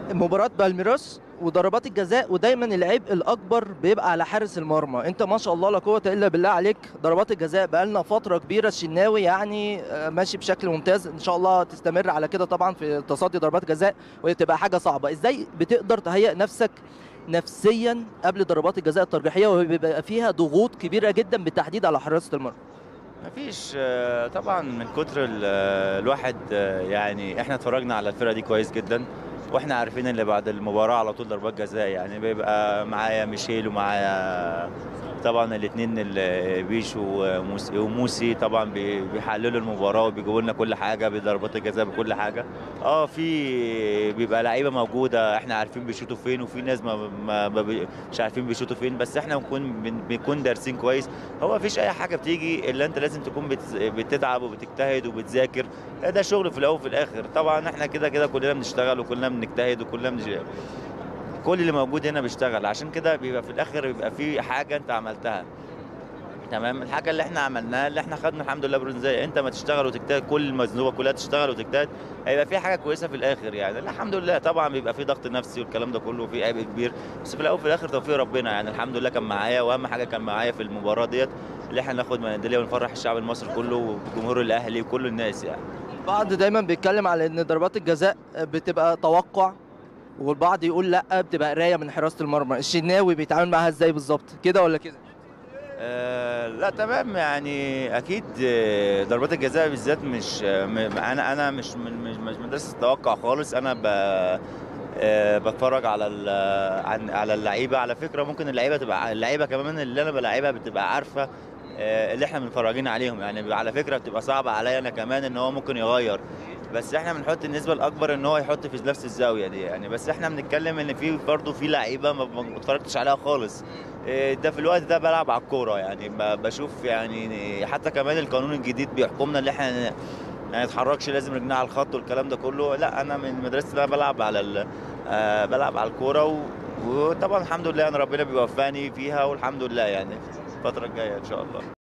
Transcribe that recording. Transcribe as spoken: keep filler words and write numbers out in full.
مباراة بالميراس وضربات الجزاء، ودايما العبء الاكبر بيبقى على حارس المرمى. انت ما شاء الله لا قوه الا بالله عليك، ضربات الجزاء بقالنا فتره كبيره الشناوي يعني آه، ماشي بشكل ممتاز، ان شاء الله تستمر على كده طبعا في تصدي ضربات الجزاء، وهي بتبقى حاجه صعبه. ازاي بتقدر تهيئ نفسك نفسيا قبل ضربات الجزاء الترجيحيه وبيبقى فيها ضغوط كبيره جدا بالتحديد على حراسه المرمى؟ مفيش آه، طبعا من كتر ال- آه، الواحد آه، يعني احنا اتفرجنا على الفرقه دي كويس جدا، واحنا عارفين اللي بعد المباراه على طول ضربات جزاء. يعني بيبقى معايا ميشيل ومعايا طبعا الاثنين بيشو وموسي وموسي طبعا بي- بيحللوا المباراه وبيجيبوا لنا كل حاجه بضربات الجزاء بكل حاجه. اه في بيبقى لعيبه موجوده احنا عارفين بيشوطوا فين، وفي ناس ما ما ما بي- مش عارفين بيشوطوا فين، بس احنا بنكون بن- بنكون دارسين كويس. هو مفيش اي حاجه بتيجي الا انت لازم تكون بت- بتتعب وبتجتهد وبتذاكر. ده شغل في الاول وفي الاخر. طبعا احنا كده كده كلنا بنشتغل وكلنا بنجتهد وكلنا بنج... كل اللي موجود هنا بيشتغل، عشان كده بيبقى في الاخر بيبقى في حاجه انت عملتها. تمام. الحاجه اللي احنا عملناها اللي احنا خدنا الحمد لله برونزيه، انت ما تشتغل وتجتهد، كل المزنوقه كلها تشتغل وتجتهد، هيبقى في حاجه كويسه في الاخر. يعني لا، الحمد لله. طبعا بيبقى في ضغط نفسي والكلام ده كله وفي عبء كبير، بس في الاول وفي الاخر توفيق ربنا. يعني الحمد لله كان معايا، واهم حاجه كان معايا في المباراه ديت اللي احنا ناخد ميداليه ونفرح الشعب المصري كله والجمهور الاهلي وكل الناس يعني. البعض دايما بيتكلم على ان ضربات الجزاء بتبقى توقع، والبعض يقول لا بتبقى قرايه من حراسه المرمى. الشناوي بيتعامل معاها ازاي بالظبط، كده ولا كده؟ آه لا تمام. يعني اكيد آه، ضربات الجزاء بالذات مش آه، م- انا انا مش من مش مش مدرسه التوقع خالص. انا ب آه، بتفرج على ال- عن على اللعيبه. على فكره ممكن اللعيبه تبقى اللعيبه كمان اللي انا بلعبها بتبقى عارفه آه، اللي احنا متفرجين عليهم. يعني على فكره بتبقى صعبه عليا انا كمان ان هو ممكن يغير، بس احنا بنحط النسبه الاكبر ان هو يحط في نفس الزاويه دي. يعني بس احنا بنتكلم ان في برضه في لعيبه ما ما اتفرجتش عليها خالص. إيه، ده في الوقت ده بلعب على الكوره. يعني ب- بشوف يعني حتى كمان القانون الجديد بيحكمنا ان احنا ما نتحركش، لازم رجلنا على الخط والكلام ده كله. لا، انا من مدرسه اللي انا بلعب على ال... آه بلعب على الكوره و... وطبعا الحمد لله انا ربنا بيوفقني فيها، والحمد لله يعني الفتره الجايه ان شاء الله.